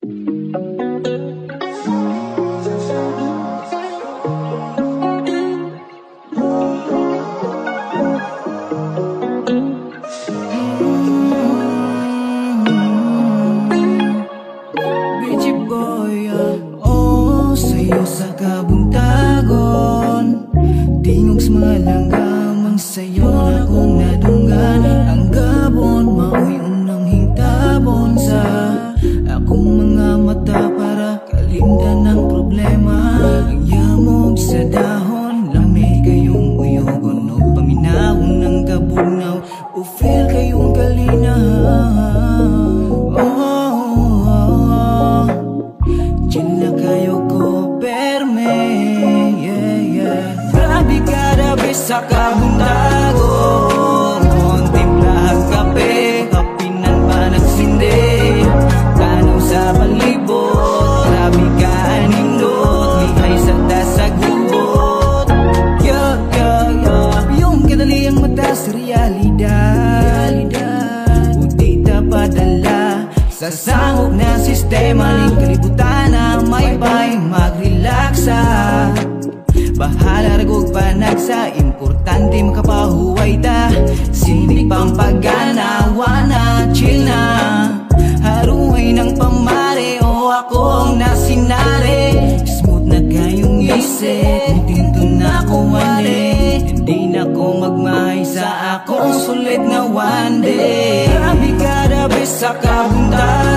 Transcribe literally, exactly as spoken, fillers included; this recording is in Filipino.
Sasangok na sistema, ning kalibutan na may pay mag-relaxa. Bahala ragog panagsa, importante makapahuway ta. Sinig pang pagana, wana, chill na. Haruhay ng pamare, o ako ang nasinare. Smooth na kayong isip, tinto na kuwali. Hindi na ko magmahay sa akong sulit na one day. Grabe ka na sa kabunta.